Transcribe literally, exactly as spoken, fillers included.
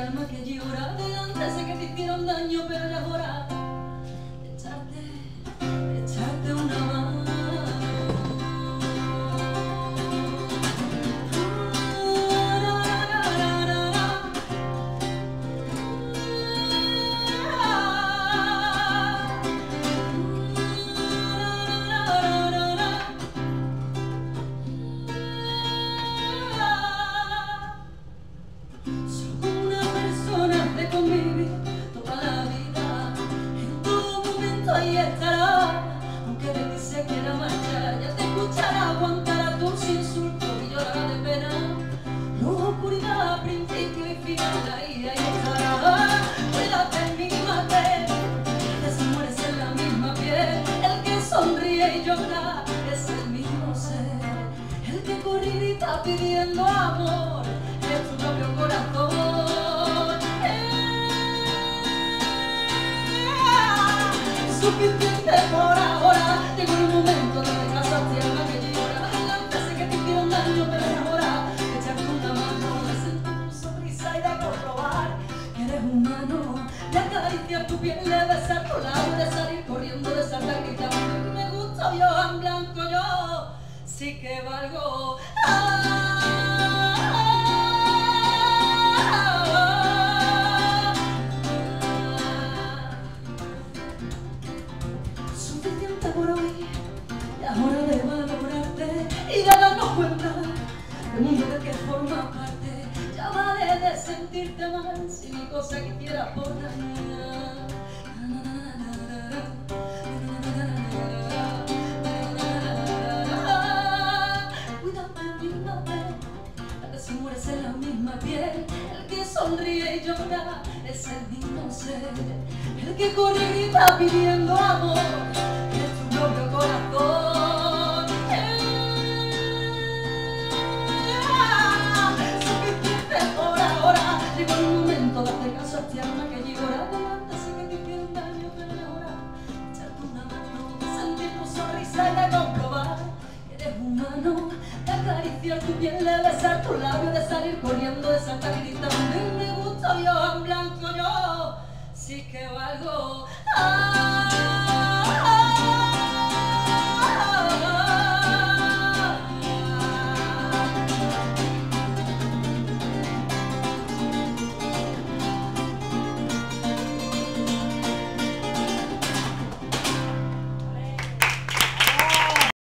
alma que llora delante, sé que te hicieron daño, pero ya es hora de echarte, de echarte una mano. Ahí estará, aunque de ti se quiera marchar, ya te escuchará, aguantará tus insultos y llorará de pena. Luz, oscuridad, principio y final, ahí, ahí estará. Cuídate, mímate, que se muere en la misma piel. El que sonríe y llora es el mismo ser. El que corre y grita pidiendo amor es tu propio corazón. Suficiente por ahora, llegó el momento de que casaste alma que llora. Adelante, sé que te hicieron daño, pero es hora de echarte una mano, de sentir tu sonrisa y de comprobar que eres humano, de acariciar tu piel, de besar tu labio, de salir corriendo, de saltar gritando. Me gusta Joan Blanco, yo sí que valgo. ¡Ah! Por hoy, ya es hora de valorarte y de darnos cuenta del mundo del que forma parte. Ya vale de sentirte mal si mi cosa quisiera por dañar. Cuídate, mímate, la que se muere es la misma piel. El que sonríe y llora es el mismo ser. El que corre y grita pidiendo amor propio corazón. Yeah. Suficiente por ahora, llegó el momento de hacer caso a este alma que llora. Adelante, sé que te hicieron daño, pero es hora de echarte una mano, de sentir tu sonrisa y de comprobar que eres humano, de acariciar tu piel, de besar tu labio, de salir corriendo, de saltar gritando. Me gusta Joan Blanco, yo sí que valgo.